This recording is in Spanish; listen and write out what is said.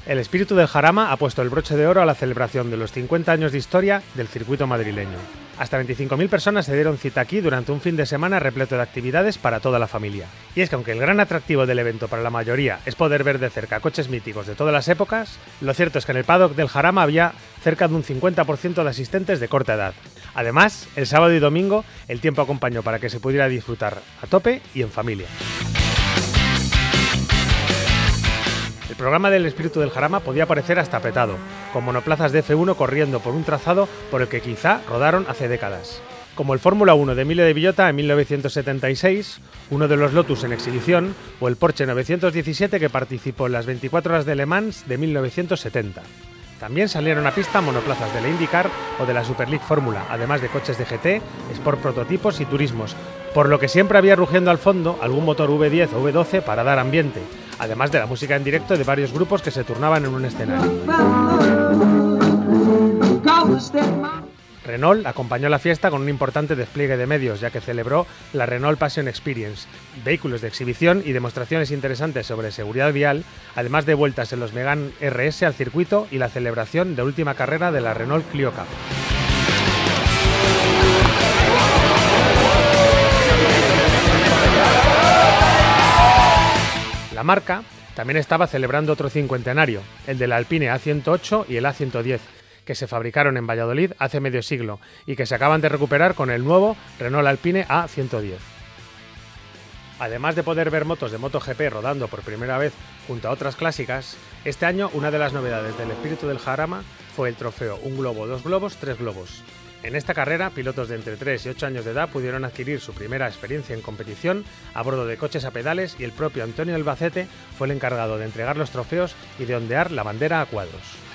El espíritu del Jarama ha puesto el broche de oro a la celebración de los 50 años de historia del circuito madrileño. Hasta 25.000 personas se dieron cita aquí durante un fin de semana repleto de actividades para toda la familia. Y es que aunque el gran atractivo del evento para la mayoría es poder ver de cerca coches míticos de todas las épocas, lo cierto es que en el paddock del Jarama había cerca de un 50% de asistentes de corta edad. Además, el sábado y domingo el tiempo acompañó para que se pudiera disfrutar a tope y en familia. El programa del espíritu del Jarama podía parecer hasta apretado, con monoplazas de F1 corriendo por un trazado por el que quizá rodaron hace décadas. Como el Fórmula 1 de Emilio de Villota en 1976, uno de los Lotus en exhibición o el Porsche 917 que participó en las 24 horas de Le Mans de 1970. También salieron a pista monoplazas de la IndyCar o de la Super League Fórmula, además de coches de GT, Sport prototipos y turismos, por lo que siempre había rugiendo al fondo algún motor V10 o V12 para dar ambiente, además de la música en directo de varios grupos que se turnaban en un escenario. Renault acompañó la fiesta con un importante despliegue de medios, ya que celebró la Renault Passion Experience, vehículos de exhibición y demostraciones interesantes sobre seguridad vial, además de vueltas en los Megane RS al circuito y la celebración de última carrera de la Renault Clio Cup. La marca también estaba celebrando otro cincuentenario, el del Alpine A108 y el A110, que se fabricaron en Valladolid hace medio siglo y que se acaban de recuperar con el nuevo Renault Alpine A110. Además de poder ver motos de MotoGP rodando por primera vez junto a otras clásicas, este año una de las novedades del espíritu del Jarama fue el trofeo Un Globo, Dos Globos, Tres Globos. En esta carrera, pilotos de entre 3 y 8 años de edad pudieron adquirir su primera experiencia en competición a bordo de coches a pedales y el propio Antonio Albacete fue el encargado de entregar los trofeos y de ondear la bandera a cuadros.